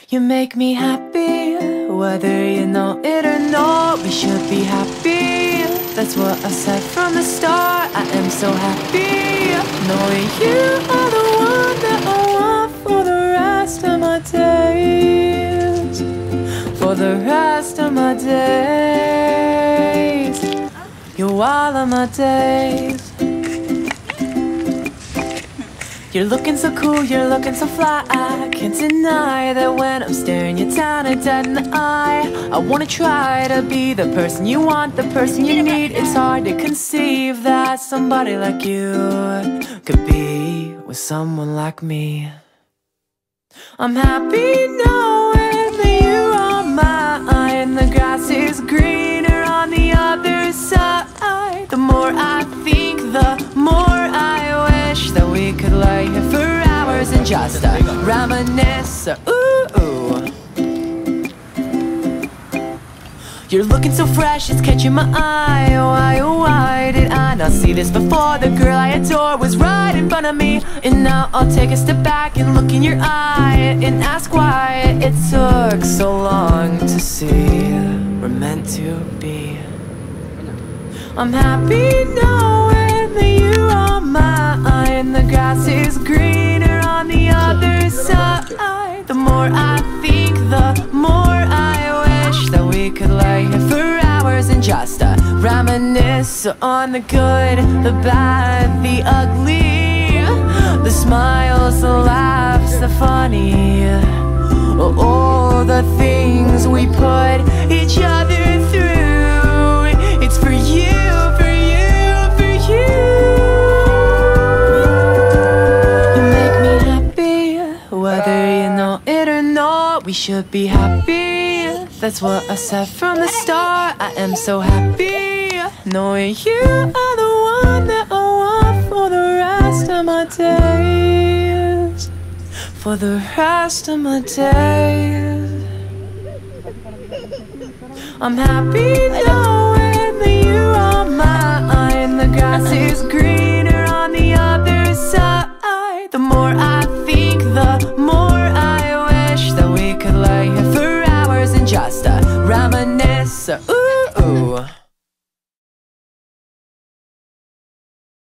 You make me happy, whether you know it or not. We should be happy, that's what I said from the start. I am so happy, knowing you are the one that I want for the rest of my days. For the rest of my days. You're all of my days. You're looking so cool, you're looking so fly. I can't deny that when I'm staring you down and dead in the eye. I wanna try to be the person you want, the person you need. It's hard to conceive that somebody like you could be with someone like me. I'm happy knowing that you are mine. The grass is greener on the other side. The more I think, the more I wish that we could lay here for hours and just reminisce. Ooh, you're looking so fresh, it's catching my eye. Why did I not see this before? The girl I adore was right in front of me. And now I'll take a step back and look in your eye and ask why it took so long to see we're meant to be. I'm happy knowing that you are mine. The grass is greener on the other side. The more I think, the more I wish that we could lay here for hours and just reminisce on the good, the bad, the ugly, the smiles, the laughs, the funny, all the things we put each other through. It's for you, for you, for you. You make me happy, whether you know it or not. We should be happy, that's what I said from the start. I am so happy, knowing you are the one that I want for the rest of my days. For the rest of my days. I'm happy knowing that you are mine. The grass is greener on the other side. The more I think, the more I wish that we could lay here for hours and just reminisce. Ooh.